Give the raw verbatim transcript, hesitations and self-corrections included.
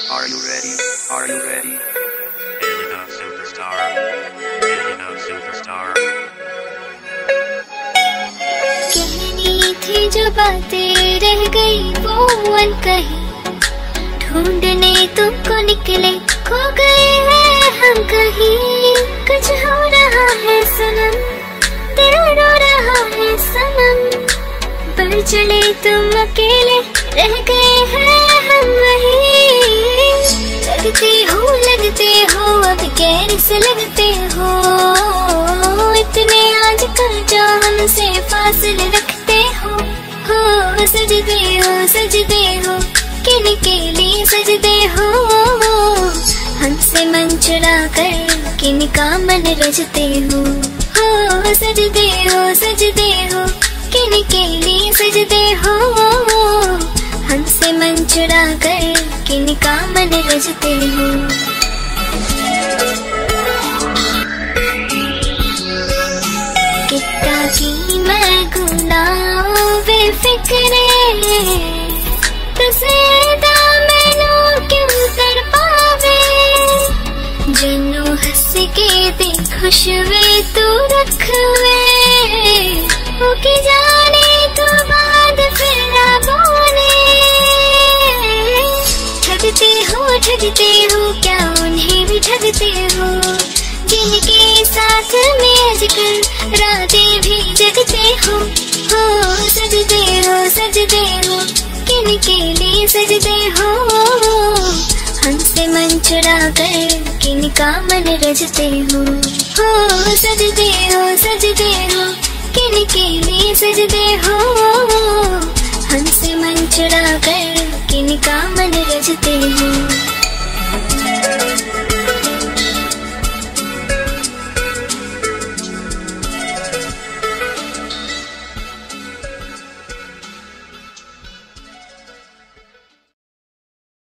Are you ready? Are you ready? Elena Superstar. Elena Superstar. कहनी थी जो बातें रह गई वो अनकही, ढूंढने तुमको निकले खो गए हैं हम कहीं। कुछ हो रहा है सनम, दिल रो रहा है सनम, पर चले तुम अकेले रह गए हैं हम वहीं। लगते हो लगते हो अब गैर से लगते हो, इतने आजकल जो हमसे फासले रखते हो। हो सजदे हो सजदे हो किन के लिए सजदे हो, हमसे मन चुरा कर किन का मन रचते हो। हो सजदे हो सजदे हो किन के लिए सजदे हो, हमसे मन चुरा कर किन का मन रचते हो। कितना की मैं गुनाह बेफिक्रे, तसेदा मैनू क्यों कर पावे, जन्नू हंस के दे खुशवे तू रखवे, हो की जाने तो बाद फिर ना बोले। ठगते हो ठगते हो क्या उन्हें भी ठगते हो, जिनके साथ में आजकल रातें भी जगते हो। हो सजदे हो सजदे हो किन के लिए सजदे हो, हमसे मन चुरा कर किन का मन रचते हो। हो सजदे हो सजदे हो किन के लिए सजदे हो, हमसे मन चुरा कर किन का मन रचते हो।